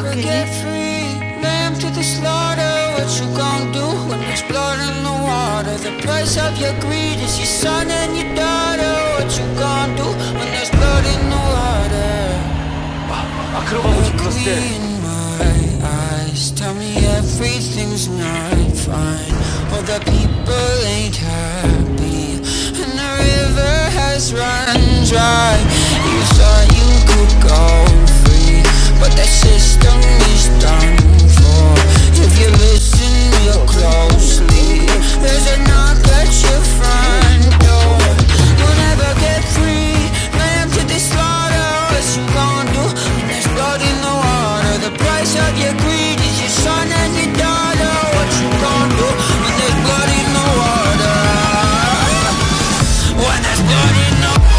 never get free, lamb to the slaughter. What you gon' do when there's blood in the water? The price of your greed is your son and your daughter. What you gon' do when there's blood in the water? 아크로바 모습 들었을 때 In my eyes, tell me everything's not fine. All the people ain't happy, and the river has run dry. You thought you could go free, but that system is done for. If you listen real closely, there's a knock at your front door. You'll never get free, lamb to the slaughter. What you gon' do when there's blood in the water? The price of your greed is your son and your daughter. What you gon' do when there's blood in the water? When there's blood in the water.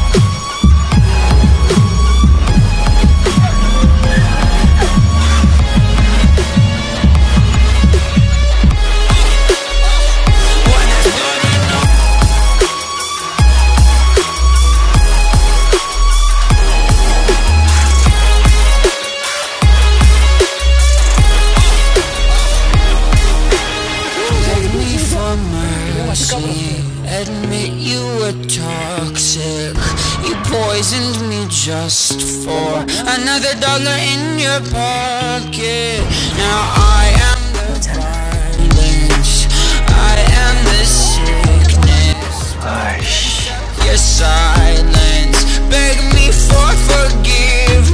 Admit you were toxic. You poisoned me just for another dollar in your pocket. Now I am the violence, I am the sickness. Your silence, beg me for forgiveness.